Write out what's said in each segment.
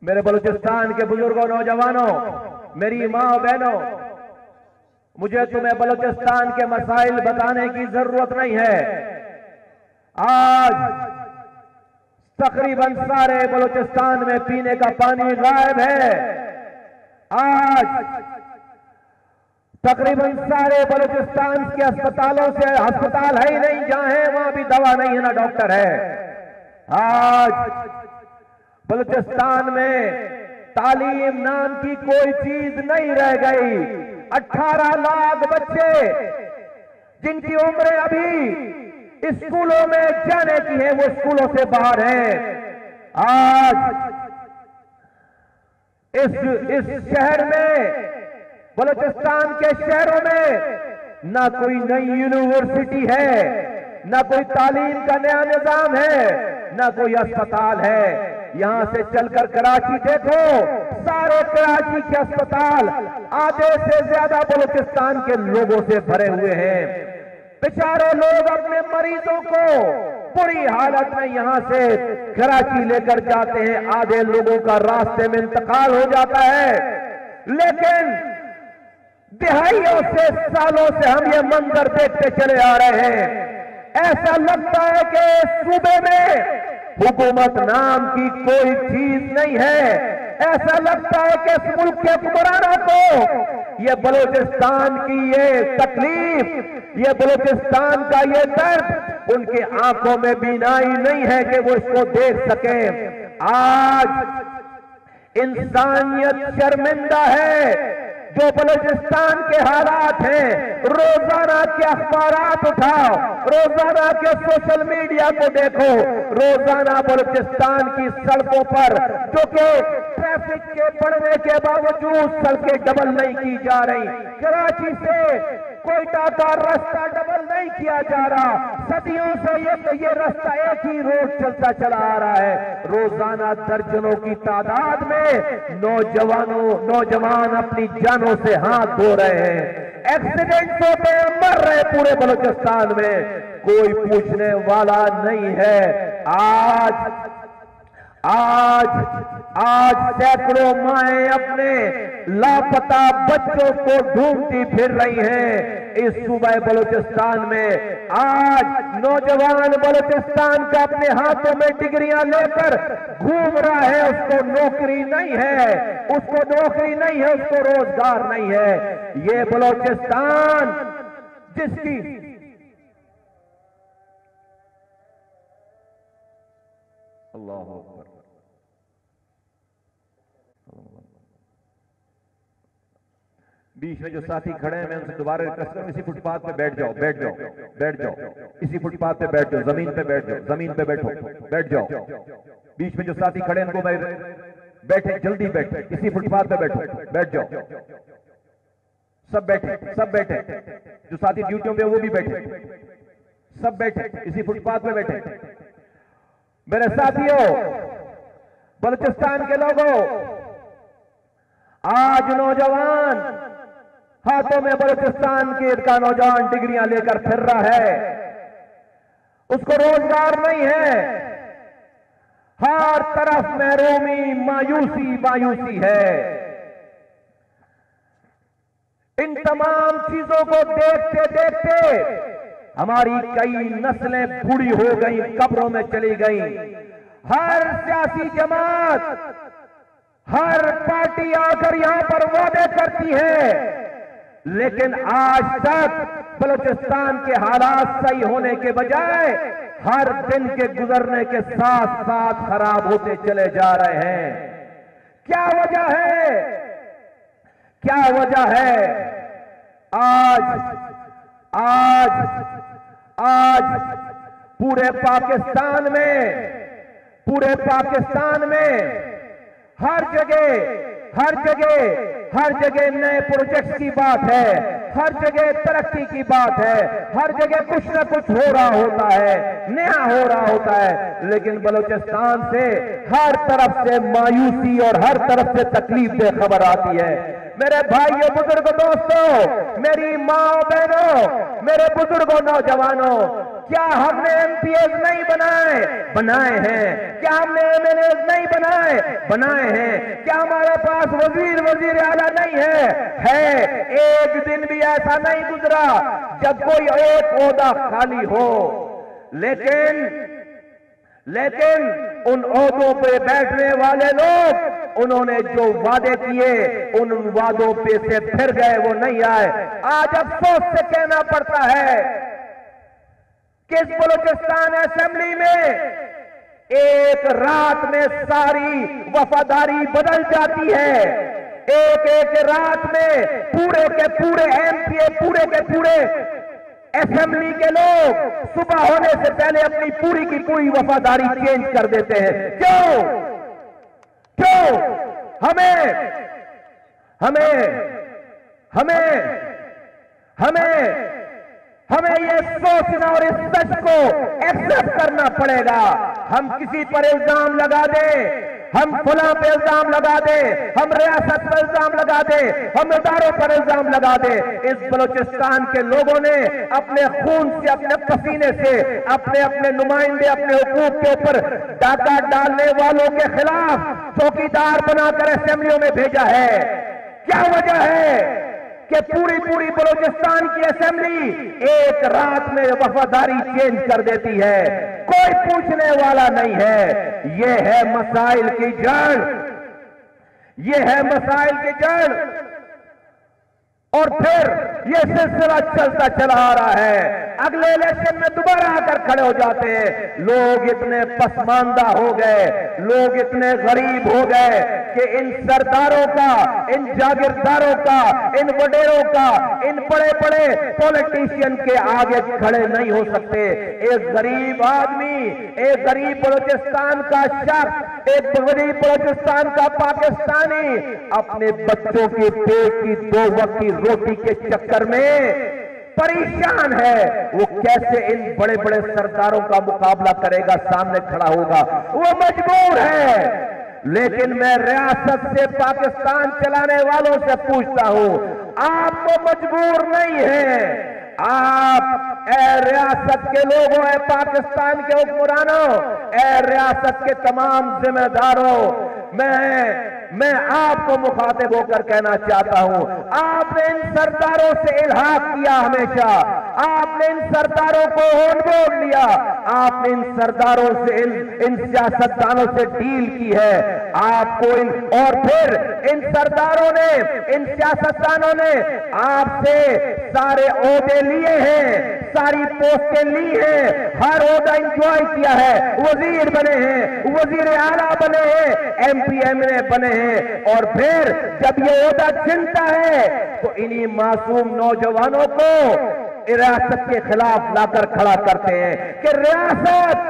मेरे बलूचिस्तान के बुजुर्गों, नौजवानों, मेरी माँ बहनों, मुझे तुम्हें बलूचिस्तान के मसाइल बताने की जरूरत नहीं है। आज तकरीबन सारे बलूचिस्तान में पीने का पानी गायब है। आज तकरीबन सारे बलूचिस्तान के अस्पतालों से अस्पताल है ही नहीं, जहां है वहां भी दवा नहीं है, ना डॉक्टर है। आज बलूचिस्तान में तालीम नाम की कोई चीज नहीं रह गई। 18 लाख बच्चे जिनकी उम्रें अभी स्कूलों में जाने की है, वो स्कूलों से बाहर हैं। आज इस शहर में, बलूचिस्तान के शहरों में ना कोई नई यूनिवर्सिटी है, ना कोई तालीम का नया निजाम है, ना कोई अस्पताल है। यहां से चलकर कराची देखो, सारे कराची के अस्पताल आधे से ज्यादा बलूचिस्तान के लोगों से भरे हुए हैं। बेचारे लोग अपने मरीजों को बुरी हालत में यहां से कराची लेकर जाते हैं, आधे लोगों का रास्ते में इंतकाल हो जाता है। लेकिन दिहाइयों से, सालों से हम ये मंजर देखते चले आ रहे हैं। ऐसा लगता है कि सूबे में हुकूमत नाम की कोई चीज नहीं है। ऐसा लगता है कि इस मुल्क के हुक्मरानों को ये बलूचिस्तान की ये तकलीफ, ये बलूचिस्तान का ये दर्द उनके आंखों में बीनाई नहीं है कि वो इसको देख सकें। आज इंसानियत शर्मिंदा है। जो बलूचिस्तान के हालात हैं, रोजाना के अखबारात उठाओ, रोजाना के सोशल मीडिया को देखो, रोजाना बलूचिस्तान की सड़कों पर, जो कि ट्रैफिक के बढ़ने के बावजूद सड़कें डबल नहीं की जा रही, कराची से कोयटा का रास्ता डबल नहीं किया जा रहा, सदियों से ये रास्ता एक ही रोड चलता चला आ रहा है। रोजाना दर्जनों की तादाद में नौजवान अपनी जानों से हाथ धो रहे हैं। एक्सीडेंट होते हैं, मर रहे पूरे बलूचिस्तान में, कोई पूछने वाला नहीं है। आज सैकड़ों माएं अपने लापता बच्चों को ढूंढती फिर रही हैं इस सूबे बलूचिस्तान में। आज नौजवान बलूचिस्तान का अपने हाथों में डिग्रियां लेकर घूम रहा है, उसको नौकरी नहीं है, उसको रोजगार नहीं है। ये बलूचिस्तान जिसकी अल्लाह बीच में जो साथी खड़े हैं, मैं उनसे दोबारा रिक्वेस्ट करूं, इसी फुटपाथ पे बैठ जाओ, इसी फुटपाथ पे बैठ जाओ, जमीन पे बैठ जाओ, जमीन पे बैठ जाओ। बीच में जो साथी खड़े हैं उनको मैं बैठे, जल्दी बैठे, इसी फुटपाथ पे बैठ जाओ। सब बैठे, जो साथी ड्यूटियों पे वो भी बैठे, सब बैठे, इसी फुटपाथ पे बैठे। मेरे साथियों, बलूचिस्तान के लोगों, आज नौजवान हाथों में बलूचिस्तान का नौजवान डिग्रियां लेकर फिर रहा है, उसको रोजगार नहीं है, हर तरफ महरूमी, मायूसी है। इन तमाम चीजों को देखते देखते हमारी कई नस्लें बूढ़ी हो गई, कब्रों में चली गई। हर सियासी जमात, हर पार्टी आकर यहां पर वादे करती है, लेकिन आज तक बलूचिस्तान के हालात सही होने के बजाय हर दिन के गुजरने के साथ साथ खराब होते चले जा रहे हैं। क्या वजह है? आज पूरे पाकिस्तान में हर जगह नए प्रोजेक्ट्स की बात है, हर जगह तरक्की की बात है, हर जगह कुछ न कुछ हो रहा होता है, नया हो रहा होता है। लेकिन बलूचिस्तान से हर तरफ से मायूसी और हर तरफ से तकलीफ दे खबर आती है। मेरे भाइयों, बुजुर्गों, दोस्तों, मेरी माँ बहनों, मेरे बुजुर्गों, नौजवानों, क्या हमने एमपीएस नहीं बनाए हैं? क्या हमने एमएनएस नहीं बनाए हैं? क्या हमारे पास वजीर आला नहीं है? एक दिन भी ऐसा नहीं गुजरा जब कोई एक ओहदा खाली हो। लेकिन उन ओहदों पे बैठने वाले लोग, उन्होंने जो वादे किए उन वादों पे से फिर गए, वो नहीं आए। आज अफसोस से कहना पड़ता है कि इस बलूचिस्तान असेंबली में एक रात में सारी वफादारी बदल जाती है। एक रात में पूरे के पूरे एमपीए, पूरे के पूरे असेंबली के लोग सुबह होने से पहले अपनी पूरी की पूरी वफादारी चेंज कर देते हैं। क्यों? हमें ये सोचना और इस सच को एक्सेप्ट करना पड़ेगा। हम किसी पर इल्जाम लगा दें, हम फलां पे इल्जाम लगा दें, हम रियासत पर इल्जाम लगा दें, हम इदारों पर इल्जाम लगा दें, इस बलूचिस्तान के लोगों ने अपने खून से, अपने पसीने से, अपने नुमाइंदे, अपने हुकूक के ऊपर डाका डालने वालों के खिलाफ चौकीदार बनाकर असेंबलियों में भेजा है। क्या वजह है कि पूरी बलूचिस्तान की असेंबली एक रात में वफादारी चेंज कर देती है? कोई पूछने वाला नहीं है। ये है मसाइल की जड़, और फिर ये सिलसिला चलता चला आ रहा है। अगले इलेक्शन में दोबारा आकर खड़े हो जाते हैं। लोग इतने पसमानदा हो गए, लोग इतने गरीब हो गए कि इन सरदारों का, इन जागीरदारों का, इन वडेरों का, इन बड़े बड़े पॉलिटिशियन के आगे खड़े नहीं हो सकते। एक गरीब आदमी, एक गरीब बलूचिस्तान का शख्स, एक गरीब बलूचिस्तान का पाकिस्तानी अपने बच्चों के पेट की 2 वक्त की रोटी के चक्कर में परेशान है। वो कैसे इन बड़े बड़े सरदारों का मुकाबला करेगा, सामने खड़ा होगा? वो मजबूर है। लेकिन मैं रियासत से, पाकिस्तान चलाने वालों से पूछता हूं, आप तो मजबूर नहीं है। आप रियासत के लोगों, पाकिस्तान के हुक्मरानों, रियासत के तमाम जिम्मेदारों, मैं आपको मुखातिब होकर कहना चाहता हूं, आपने इन सरदारों से इल्हाक किया हमेशा, आपने इन सरदारों को होन बोल लिया, आपने इन सरदारों से, इन सियासतदानों से डील की है। आपको और फिर इन सरदारों ने, इन सियासतदानों ने आपसे सारे ओहदे लिए हैं, सारी पोस्टें ली हैं, हर ओहदा इंजॉय किया है, वजीर बने हैं, वजीर आला बने हैं, एमपी एमएलए बने हैं, और फिर जब ये ओहदा छिनता है तो इन्हीं मासूम नौजवानों को रियासत के खिलाफ लाकर खड़ा करते हैं कि रियासत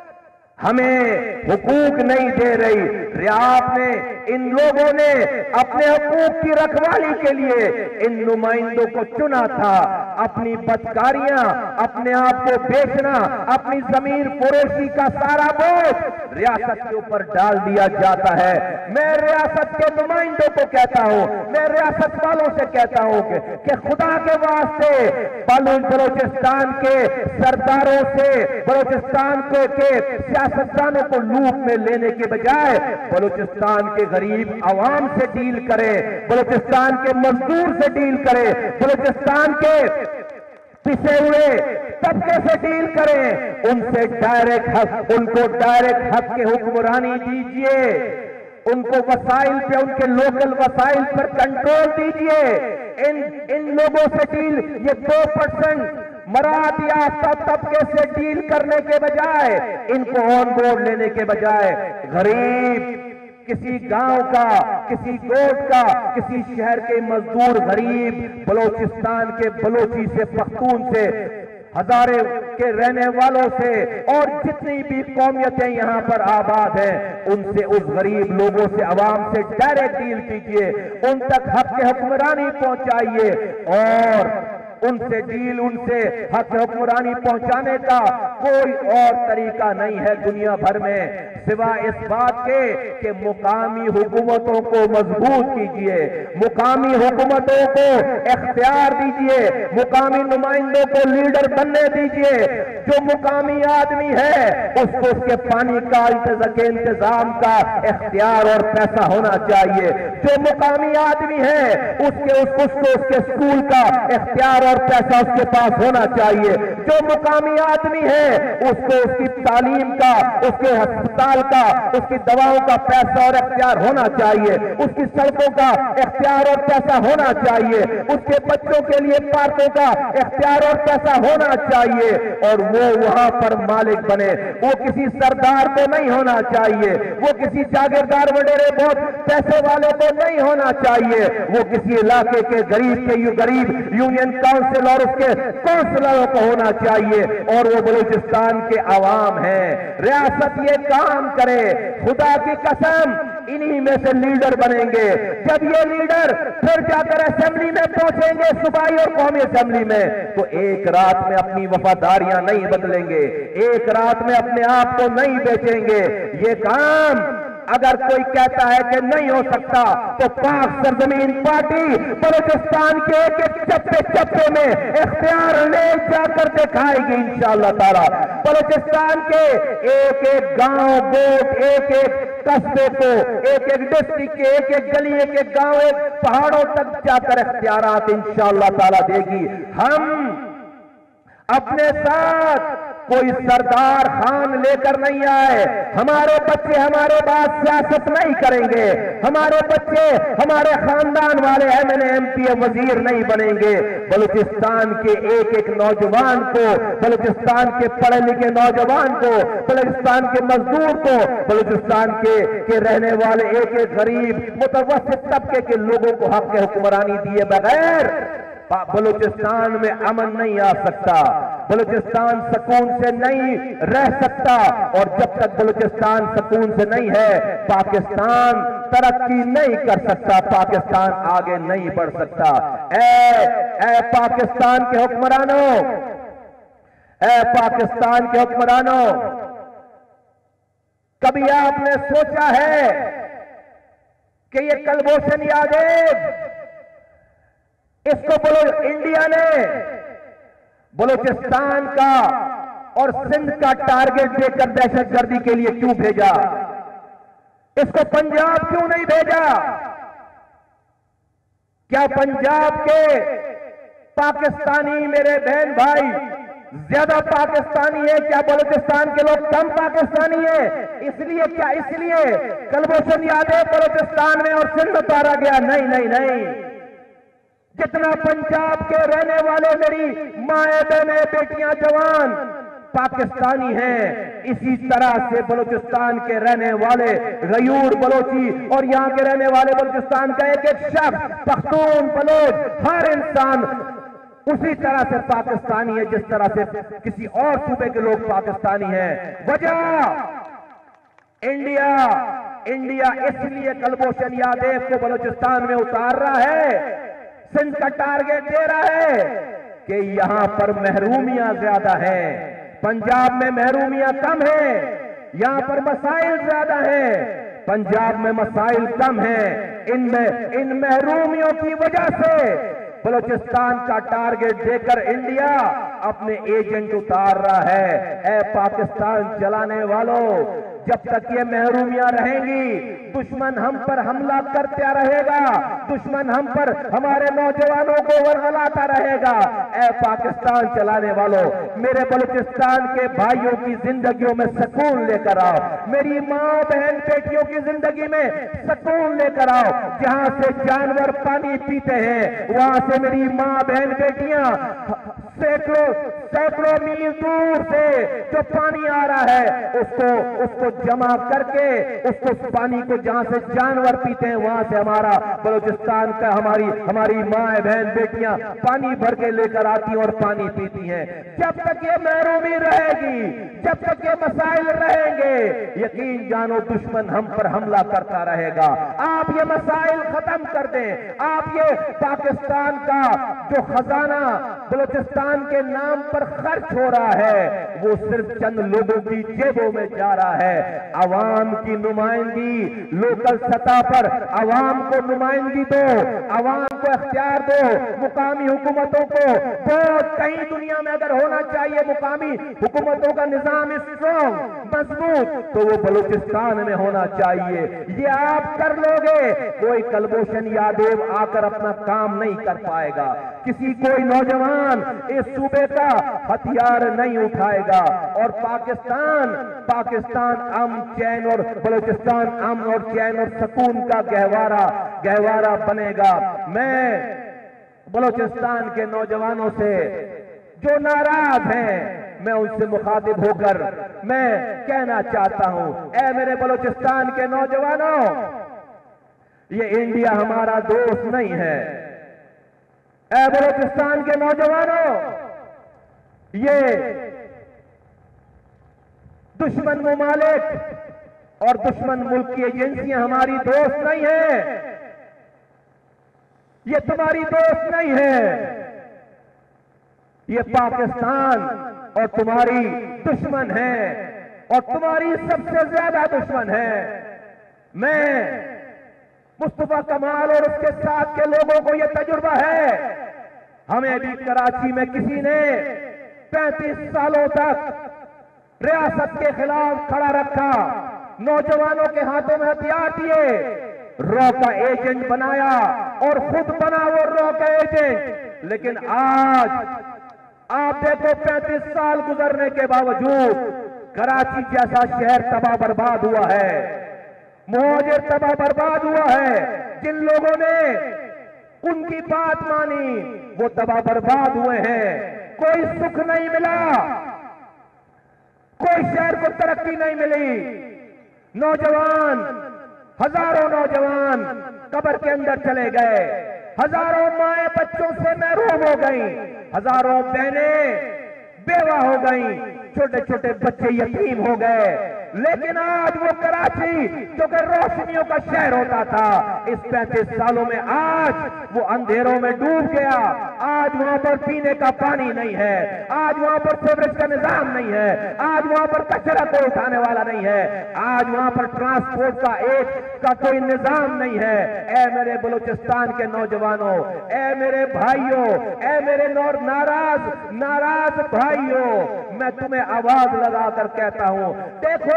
हमें हुकूक नहीं दे रही। आपने, इन लोगों ने अपने हुकूक की रखवाली के लिए इन नुमाइंदों को चुना था। अपनी बदकारियां, अपने आप को बेचना, अपनी जमीन फरोशी का सारा बोझ रियासत के ऊपर डाल दिया जाता है। मैं रियासत के नुमाइंदों को कहता हूं, मैं रियासत वालों से कहता हूं कि खुदा के वास्ते बलूचिस्तान के सरदारों से, बलूचिस्तान के सियासतदानों को लूप में लेने के बजाय बलूचिस्तान के गरीब आवाम से डील करें, बलूचिस्तान के मजदूर से डील करें, बलूचिस्तान के पिछे हुए तबके से डील करें, उनसे डायरेक्ट हक, उनको डायरेक्ट हक के हुक्मरानी दीजिए, उनको वसाइल पे, उनके लोकल वसाइल पर कंट्रोल दीजिए। इन लोगों से डील, ये 2% मराद याफ्ता तबके से डील करने के बजाय, इनको ऑन बोर्ड लेने के बजाय, गरीब किसी गांव का, किसी गोट का, किसी शहर के मजदूर गरीब बलूचिस्तान के बलोची से, पख्तून से, हजारे के रहने वालों से, और जितनी भी कौमियतें यहां पर आबाद हैं, उनसे, उस गरीब लोगों से, आवाम से डायरेक्ट डील कीजिए, उन तक हक के हुक्मरानी पहुंचाइए, और उनसे डील, उनसे हक हुक्मरानी पहुंचाने का कोई और तरीका नहीं है दुनिया भर में सिवा इस बात के कि मुकामी हुकूमतों को मजबूत कीजिए, मुकामी हुकूमतों को इख्तियार दीजिए, मुकामी नुमाइंदों को लीडर बनने दीजिए। जो मुकामी आदमी है उसको उसके पानी का इंतजाम का इख्तियार और पैसा होना चाहिए। जो मुकामी आदमी है उसको उसके स्कूल का इख्तियार और पैसा उसके पास होना चाहिए। जो मुकामी आदमी है उसको उसकी तालीम का, उसके अस्पताल का, उसकी दवाओं का पैसा और इख्तियार होना चाहिए, उसकी सड़कों का इख्तियार और पैसा होना चाहिए, उसके बच्चों के लिए पार्कों का इख्तियार और पैसा होना चाहिए और वो वहां पर मालिक बने। वो किसी सरदार को नहीं होना चाहिए, वो किसी जागीरदार वडेरे बहुत पैसे वाले को नहीं होना चाहिए, वो किसी इलाके के गरीब यूनियन काउंसिल और उसके काउंसिलरों को होना चाहिए और वो बलूचिस्तान के आवाम हैं। रियासत ये काम करे, खुदा की कसम इन्हीं में से लीडर बनेंगे। जब ये लीडर फिर जाकर असेंबली में पहुंचेंगे, सूबाई और कौमी असेंबली में, तो एक रात में अपनी वफादारियां नहीं बदलेंगे, एक रात में अपने आप को नहीं बेचेंगे। ये काम अगर कोई कहता है कि नहीं हो सकता तो पाक सरजमीन पार्टी बलूचिस्तान के एक एक चप्पे चप्पे में इख्तियार ले जाकर दिखाएगी इंशाअल्लाह ताला। बलूचिस्तान के एक एक गांव गोट, एक एक कस्बे को, एक एक डिस्ट्रिक्ट के एक एक गली, एक एक गांव, एक पहाड़ों तक जाकर इख्तियारात इंशाअल्लाह ताला देगी। हम अपने साथ कोई सरदार खान लेकर नहीं आए। हमारे बच्चे हमारे बाद सियासत नहीं करेंगे, हमारे बच्चे हमारे खानदान वाले MLA MP वजीर नहीं बनेंगे। बलूचिस्तान के एक एक नौजवान को, बलूचिस्तान के पढ़े लिखे नौजवान को, बलूचिस्तान के मजदूर को, बलूचिस्तान के रहने वाले एक एक गरीब मुतवस्सित तबके के लोगों को हक हुक्मरानी दिए बगैर बलूचिस्तान में अमन नहीं आ सकता, बलूचिस्तान सुकून से नहीं रह सकता। और जब तक बलूचिस्तान सुकून से नहीं है, पाकिस्तान तरक्की नहीं कर सकता, पाकिस्तान आगे नहीं बढ़ सकता। ऐ पाकिस्तान के हुक्मरानों, ऐ पाकिस्तान के हुक्मरानों, कभी आपने सोचा है कि ये कुलभूषण यादव, इसको इंडिया ने बलूचिस्तान का और सिंध का टारगेट देकर दहशतगर्दी के लिए क्यों भेजा? इसको पंजाब क्यों नहीं भेजा? क्या पंजाब के पाकिस्तानी मेरे बहन भाई ज्यादा पाकिस्तानी है? क्या बलूचिस्तान के लोग कम पाकिस्तानी है? इसलिए क्या इसलिए कुलभूषण यादव बलूचिस्तान में और सिंध उतारा गया? नहीं नहीं नहीं, जितना पंजाब के रहने वाले मेरी माए बहने बेटियां जवान पाकिस्तानी हैं, इसी तरह से बलूचिस्तान के रहने वाले गयूर बलोची और यहां के रहने वाले बलूचिस्तान का एक एक शख्स, पख्तून, बलोच, हर इंसान उसी तरह से पाकिस्तानी है जिस तरह से किसी और सूबे के लोग पाकिस्तानी हैं। वजह इंडिया इसलिए कुलभूषण यादव को बलूचिस्तान में उतार रहा है, सिंध का टारगेट दे रहा है कि यहां पर महरूमियां ज्यादा है, पंजाब में महरूमियां कम है, यहां पर मसाइल ज्यादा है, पंजाब में मसाइल कम है। इन महरूमियों की वजह से बलूचिस्तान का टारगेट देकर इंडिया अपने एजेंट उतार रहा है। ऐ पाकिस्तान चलाने वालों, जब तक ये महरूमियां रहेंगी, दुश्मन हम पर हमला करता रहेगा, दुश्मन हम पर हमारे नौजवानों को वरगलाता रहेगा। ऐ पाकिस्तान चलाने वालों, मेरे बलूचिस्तान के भाइयों की जिंदगियों में सुकून लेकर आओ, मेरी माँ बहन बेटियों की जिंदगी में सुकून लेकर आओ। जहां से जानवर पानी पीते हैं, वहां से मेरी माँ बहन बेटियां सैकड़ों मील दूर से जो पानी आ रहा है उसको जमा करके उस पानी को जहां से जानवर पीते हैं वहां से हमारा बलूचिस्तान का हमारी माए बहन बेटियां पानी भर के लेकर आती और पानी पीती हैं। जब तक ये महरूमी रहेगी, जब तक ये मसाइल रहेंगे, यकीन जानो दुश्मन हम पर हमला करता रहेगा। आप ये मसाइल खत्म कर दें, आप ये पाकिस्तान का जो खजाना बलूचिस्तान के नाम पर खर्च हो रहा है वो सिर्फ चंद लोगों की जेबों में जा रहा है। अवाम की नुमाइंदगी लोकल सतह पर अवाम को नुमाइंदगी दो, अवाम को इख्तियार दो, मुकामी हुकूमतों को बहुत कहीं दुनिया में अगर होना चाहिए मुकामी हुकूमतों का निजाम स्ट्रॉन्ग मजबूत तो वो बलूचिस्तान में होना चाहिए। ये आप कर लोगे, कोई कुलभूषण यादव आकर अपना काम नहीं कर पाएगा, किसी कोई नौजवान इस सूबे का हथियार नहीं उठाएगा और पाकिस्तान अमन चैन और बलूचिस्तान अमन और चैन और सुकून का गहवारा बनेगा। मैं बलूचिस्तान के नौजवानों से जो नाराज हैं मैं उनसे मुखातिब होकर मैं कहना चाहता हूं, ऐ मेरे बलूचिस्तान के नौजवानों, ये इंडिया हमारा दोस्त नहीं है। ऐ बलूचिस्तान के नौजवानों, ये दुश्मन मुमालिक और दुश्मन मुल्क की एजेंसियां हमारी दोस्त नहीं है, ये तुम्हारी दोस्त नहीं है, ये पाकिस्तान और तुम्हारी दुश्मन है और तुम्हारी सबसे ज्यादा दुश्मन है। मैं मुस्तफा कमाल और उसके साथ के लोगों को यह तजुर्बा है, हमें भी कराची में किसी ने 35 सालों तक रियासत के खिलाफ खड़ा रखा, नौजवानों के हाथों में हथियार दिए, रॉ का एजेंट बनाया और खुद बना वो रॉ का एजेंट। लेकिन आज आप देखो 35 साल गुजरने के बावजूद कराची जैसा शहर तबाह बर्बाद हुआ है, मुहाजिर तबाह बर्बाद हुआ है। जिन लोगों ने उनकी बात मानी वो तबाह बर्बाद हुए हैं, कोई सुख नहीं मिला, कोई शहर को तरक्की नहीं मिली। नौजवान, हजारों नौजवान कब्र के अंदर चले गए, हजारों माएं बच्चों से महरूम हो गई, हजारों बहनें बेवा हो गई, छोटे छोटे बच्चे यतीम हो गए। लेकिन आज वो कराची जो कि रोशनियों का शहर होता था, इस 35 सालों में आज वो अंधेरों में डूब गया। आज वहां पर पीने का पानी नहीं है, आज वहां पर सीवरेज का निजाम नहीं है, आज वहां पर कचरा कोई उठाने वाला नहीं है, आज वहां पर ट्रांसपोर्ट का कोई निजाम नहीं है। ऐ मेरे बलूचिस्तान के नौजवानों, ऐ मेरे भाइयों, ऐ मेरे नाराज भाइयों, मैं तुम्हें आवाज लगाकर कहता हूं, देखो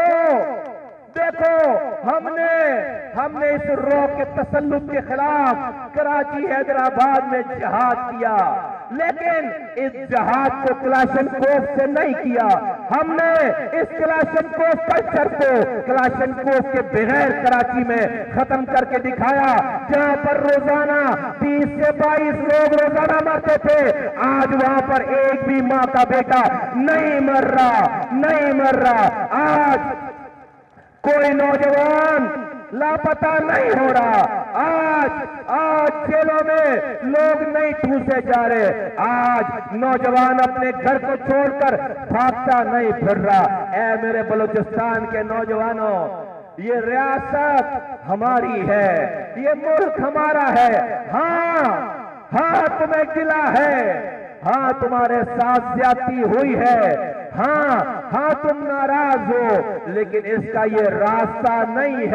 हमने इस रॉ के तसल्लुत के खिलाफ कराची हैदराबाद में जिहाद किया, लेकिन इस जिहाद को क्लाशनकोफ से नहीं किया। हमने इस क्लाशनकोफ कल्चर को क्लाशनकोफ के बगैर कराची में खत्म करके दिखाया। जहां पर रोजाना 20 से 22 लोग रोजाना मरते थे, आज वहां पर एक भी मां का बेटा नहीं मर रहा। आज कोई नौजवान लापता नहीं हो रहा, आज जेलों में लोग नहीं ठूसे जा रहे, आज नौजवान अपने घर को छोड़कर भागता नहीं फिर रहा। ऐ मेरे बलूचिस्तान के नौजवानों, ये रियासत हमारी है, ये मुल्क हमारा है। हाँ तुम्हें गिला है, हाँ तुम्हारे साथ ज्यादती हुई है, हाँ तुम नाराज हो, लेकिन इसका ये रास्ता नहीं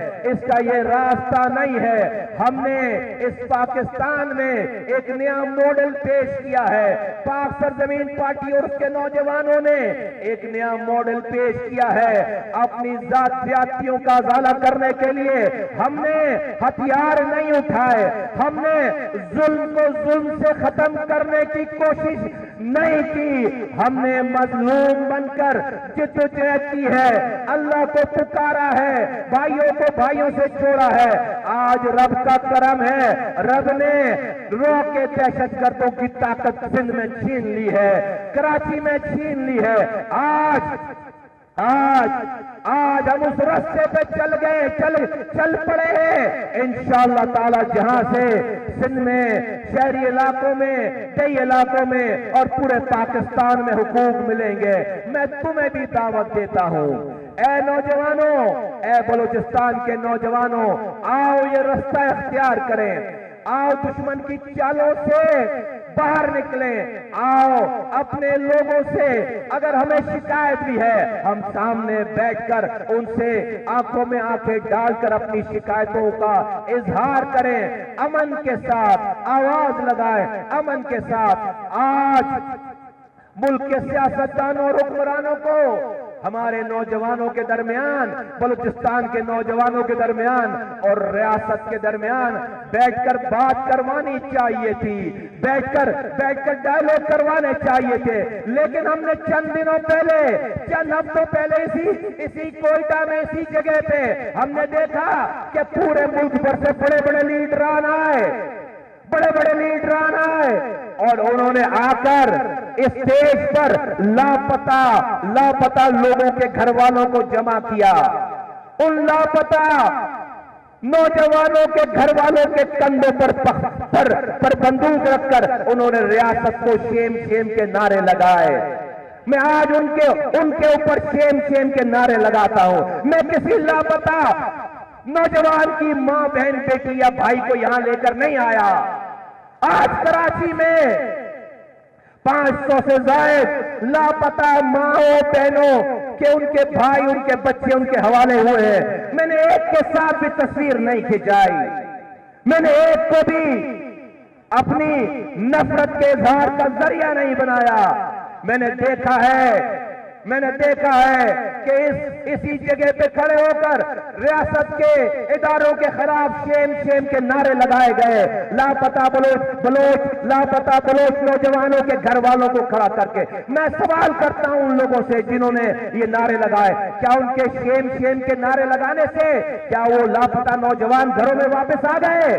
है, हमने इस पाकिस्तान में एक नया मॉडल पेश किया है। पाक सरजमीन पार्टी और उसके नौजवानों ने एक नया मॉडल पेश किया है। अपनी जातियों का उजाला करने के लिए हमने हथियार नहीं उठाए, हमने जुल्म को जुल्म से खत्म करने की कोशिश नहीं की, हमने मजलूम बनकर जिद्दोजहद की है, अल्लाह को पुकारा है, भाइयों को भाइयों से जोड़ा है। आज रब का करम है, रब ने रॉ के दहशतगर्दों की ताकत सिंध में छीन ली है, कराची में छीन ली है। आज हम उस रास्ते पे चल पड़े हैं। इंशाअल्लाह ताला जहां से सिंध में, शहरी इलाकों में, कई इलाकों में और पूरे पाकिस्तान में हुकूक मिलेंगे, मैं तुम्हें भी दावत देता हूं। ऐ नौजवानों, ऐ बलूचिस्तान के नौजवानों, आओ ये रास्ता इख्तियार करें, आओ दुश्मन की चालों से बाहर निकले, आओ अपने लोगों से अगर हमें शिकायत भी है, हम सामने बैठकर उनसे आंखों में आंखें डालकर अपनी शिकायतों का इजहार करें, अमन के साथ आवाज लगाएं, अमन के साथ। आज मुल्क के सियासतदानों और हुक्मरानों को हमारे नौजवानों के दरमियान, बलूचिस्तान के नौजवानों के दरमियान और रियासत के दरमियान बैठकर बात करवानी चाहिए थी, बैठकर डायलॉग करवाने चाहिए थे। लेकिन हमने चंद दिनों पहले, चंद हफ्तों पहले इसी कोयटा में, इसी जगह पे हमने देखा कि पूरे मुल्क भर से बड़े बड़े लीडरान आए, और उन्होंने आकर इस स्टेज पर लापता लोगों के घर वालों को जमा किया। उन लापता नौजवानों के घर वालों के कंधों पर बंदूक रखकर उन्होंने रियासत को शेम के नारे लगाए। मैं आज उनके ऊपर शेम के नारे लगाता हूं। मैं किसी लापता नौजवान की मां, बहन, बेटी या भाई को यहां लेकर नहीं आया। आज कराची में 500 से ज्यादा लापता माओ बहनों के उनके भाई, उनके बच्चे उनके हवाले हुए हैं। मैंने एक के साथ भी तस्वीर नहीं खिंचाई, मैंने एक को भी अपनी नफरत के इजहार का जरिया नहीं बनाया। मैंने देखा है कि इसी जगह पे खड़े होकर रियासत के इदारों के खिलाफ शेम के नारे लगाए गए। लापता बलोच नौजवानों के घर वालों को खड़ा करके मैं सवाल करता हूं उन लोगों से जिन्होंने ये नारे लगाए, क्या उनके शेम के नारे लगाने से क्या वो लापता नौजवान घरों में वापस आ गए?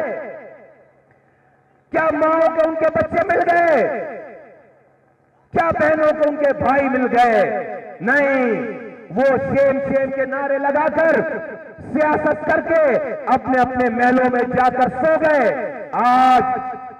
क्या माओ के उनके बच्चे मिल गए? क्या बहनों को उनके भाई मिल गए? नहीं, वो शेम के नारे लगाकर सियासत करके अपने अपने महलों में जाकर सो गए। आज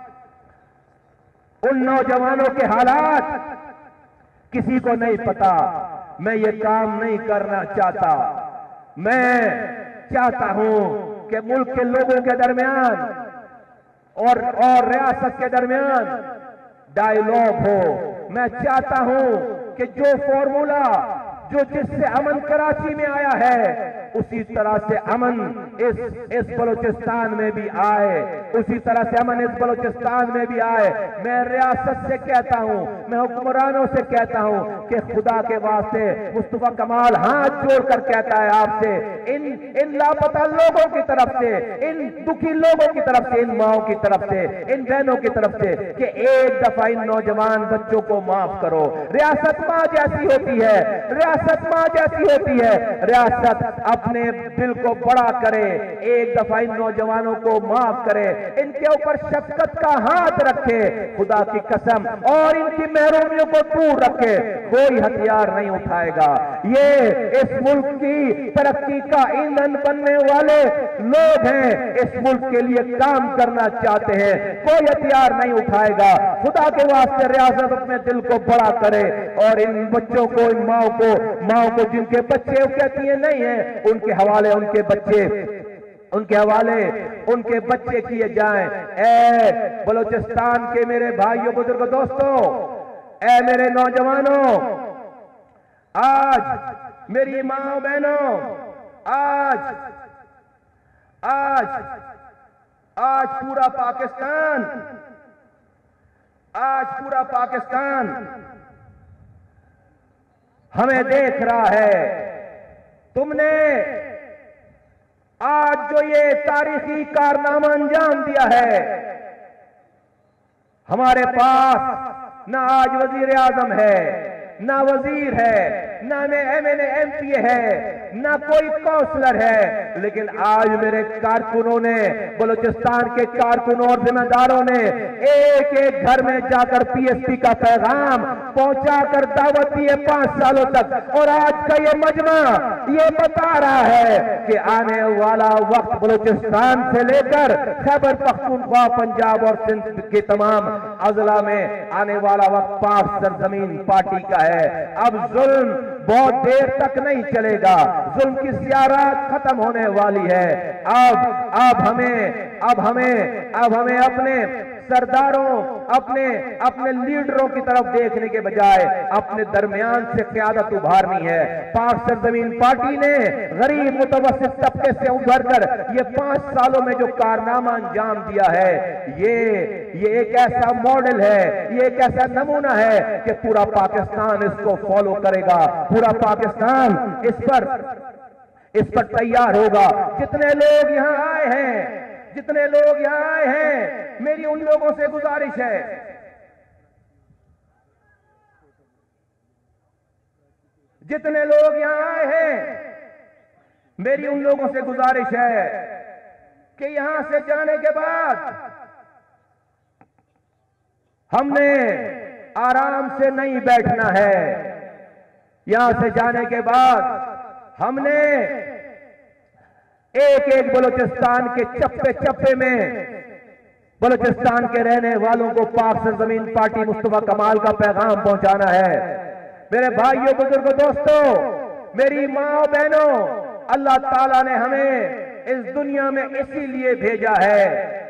उन नौजवानों के हालात किसी को नहीं पता। मैं ये काम नहीं करना चाहता। मैं चाहता हूं कि मुल्क के लोगों के दरमियान और रियासत के दरमियान डायलॉग हो। मैं चाहता हूं कि जो फॉर्मूला जिससे अमन कराची में आया है उसी तरह से अमन इस बलूचिस्तान में भी आए, उसी तरह से अमन इस बलूचिस्तान में भी आए। मैं रियासत से कहता हूं, मैं हुक्मरानों से कहता हूं कि खुदा के वास्ते मुस्तफा कमाल हाथ जोड़कर कहता है आपसे, इन लापता लोगों की तरफ से, इन दुखी लोगों की तरफ से, इन माओं की तरफ से, इन बहनों की तरफ से कि एक दफा इन नौजवान बच्चों को माफ करो। रियासत मां जैसी होती है, रियासत मां जैसी होती है। रियासत अपने दिल को बड़ा करे, एक दफा इन नौजवानों को माफ करे, इनके ऊपर शफकत का हाथ रखे खुदा की कसम, और इनकी महरूमियों को दूर रखे। कोई हथियार नहीं उठाएगा। ये इस मुल्क की तरक्की का ईंधन बनने वाले लोग हैं, इस मुल्क के लिए काम करना चाहते हैं। कोई हथियार नहीं उठाएगा। खुदा के वास्ते रियासत अपने दिल को बड़ा करे और इन बच्चों को, इन माओ को जिनके बच्चे कहती है नहीं है, उनके हवाले उनके बच्चे किए जाएं। ए बलूचिस्तान के मेरे भाइयों, बुजुर्गों, दोस्तों, ए मेरे नौजवानों, आज मेरी माओ बहनों, आज पूरा पाकिस्तान हमें देख रहा है। तुमने आज जो ये तारीखी कारनामा अंजाम दिया है, हमारे पास ना आज वजीर आजम है, ना वजीर है, ना एमपी है, ना कोई काउंसलर है, लेकिन आज मेरे कारकुनों ने, बलूचिस्तान के कारकुनों और जिम्मेदारों ने एक एक घर में जाकर पीएसपी का पैगाम पहुंचाकर दावत दी है 5 सालों तक। और आज का ये मजमा ये बता रहा है कि आने वाला वक्त बलूचिस्तान से लेकर खैबर पख्तूनख्वा, पंजाब और सिंध के तमाम अजला में आने वाला वक्त पाक सरजमीन पार्टी का है। अब जुल्म बहुत देर तक नहीं चलेगा। जुल्म की सियारत खत्म होने वाली है। अब हमें अपने सरदारों, अपने लीडरों की तरफ देखने के बजाय अपने दरमियान से क़यादत उभारनी है। पाक सरजमीन पार्टी ने गरीब मुतवस्सित तबके से उभर कर ये 5 सालों में जो कारनामा अंजाम दिया है, ये एक ऐसा मॉडल है, ये एक ऐसा नमूना है कि पूरा पाकिस्तान इसको फॉलो करेगा। पूरा पाकिस्तान इस पर तैयार होगा। जितने लोग यहां आए हैं, मेरी उन लोगों से गुजारिश है, जितने लोग यहां आए हैं, मेरी उन लोगों से गुजारिश है कि यहां से जाने के बाद हमने आराम से नहीं बैठना है। यहां से जाने के बाद हमने एक बलूचिस्तान के चप्पे चप्पे में बलूचिस्तान के रहने वालों को पाक सरजमीन पार्टी मुस्तफा कमाल का पैगाम पहुंचाना है। मेरे भाइयों, बुजुर्गों, दोस्तों, मेरी माँ बहनों, अल्लाह ताला ने हमें इस दुनिया में इसीलिए भेजा है